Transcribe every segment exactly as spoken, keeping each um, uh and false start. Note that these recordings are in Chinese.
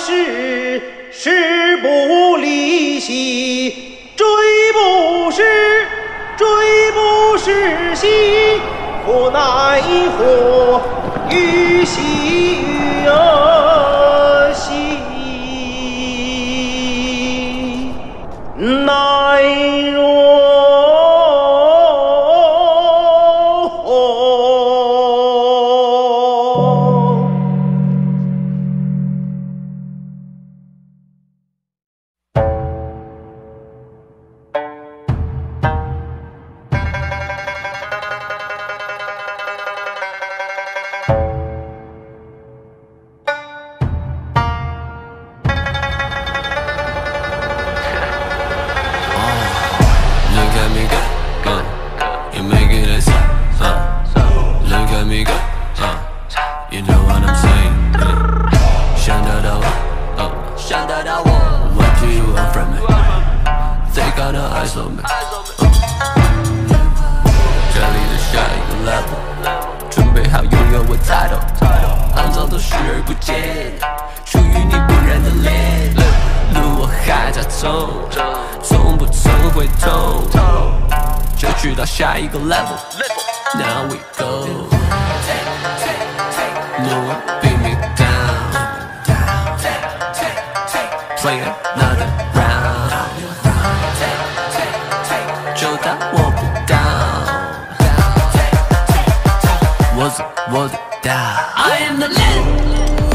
是，时不离兮，追不是，追不是兮，可奈何于兮而兮，奈若。 下一个 level, now we go. No one beat me down. Play another round. 就当我不到，我做我的到。I am the legend.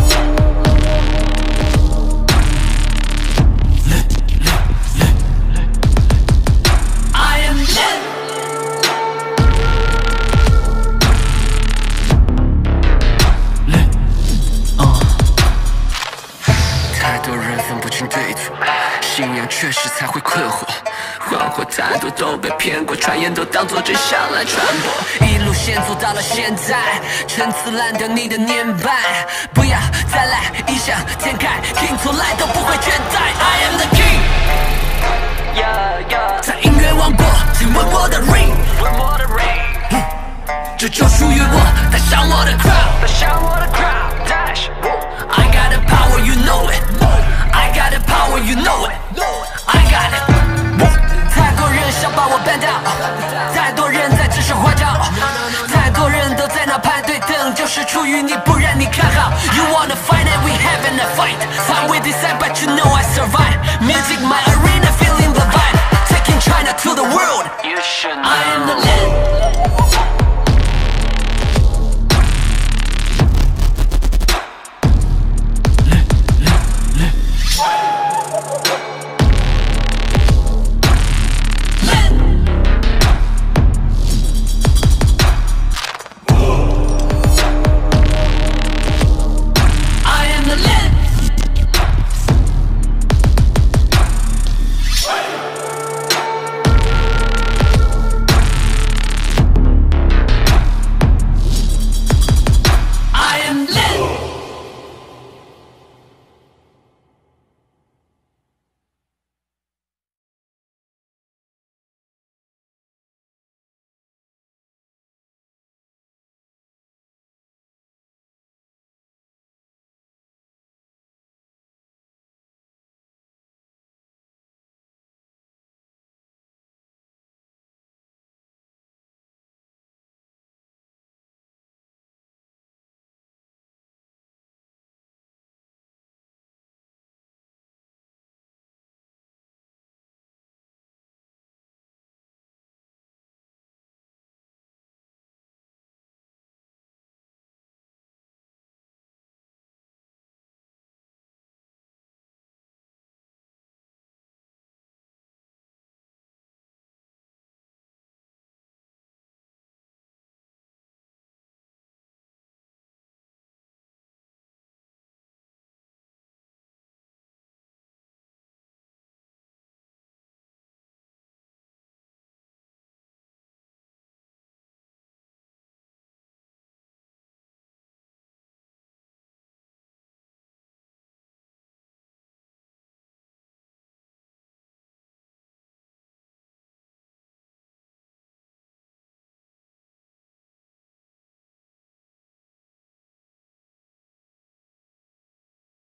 对错，信仰确实才会困惑，幻惑太多都被骗过，传言都当作真相来传播，一路线走到了现在，陈词滥调你的年迈，不要再来异想天开 ，King 从来都不会倦怠 ，I am the king， yeah, yeah. 在音乐王国，请问我的 ring， 嗯、这就属于我，带上我的 crowd， 带上我的 crowd，dash，I got the power, you know it。I got the power, you know it. I got it. 太多人想把我办掉，太多人在指手画脚，太多人都在那排队等，就是出于你，不然你看好。You wanna fight it, we having a fight. Time we decide, but you know I survive. Music, my arena, feeling the vibe. Taking China to the world. You should know. I am the legend.